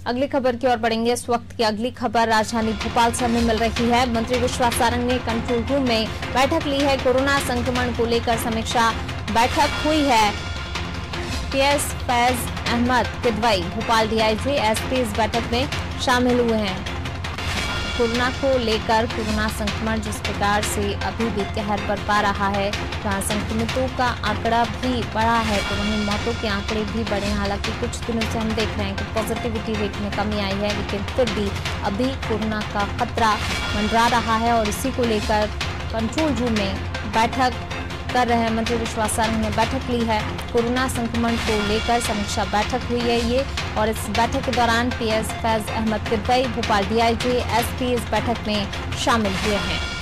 अगली खबर की ओर बढ़ेंगे। इस वक्त की अगली खबर राजधानी भोपाल से हमें मिल रही है। मंत्री विश्वास सारंग ने कंट्रोल रूम में बैठक ली है। कोरोना संक्रमण को लेकर समीक्षा बैठक हुई है। PS Faiz Ahmad Kidwai, Bhopal DIG, SP इस बैठक में शामिल हुए हैं। कोरोना को लेकर कोरोना संक्रमण जिस प्रकार से अभी भी कहर बरपा रहा है, जहां संक्रमितों का आंकड़ा भी बढ़ा है तो वहीं मौतों के आंकड़े भी बढ़े। हालांकि कुछ दिनों से हम देख रहे हैं कि पॉजिटिविटी रेट में कमी आई है, लेकिन फिर भी अभी कोरोना का खतरा मंडरा रहा है और इसी को लेकर कंट्रोल रूम में बैठक कर रहे हैं। मंत्री विश्वास सारंग ने बैठक ली है। कोरोना संक्रमण को लेकर समीक्षा बैठक हुई है ये, और इस बैठक के दौरान PS Faiz Ahmad Kidwai, Bhopal DIG, SP इस बैठक में शामिल हुए हैं।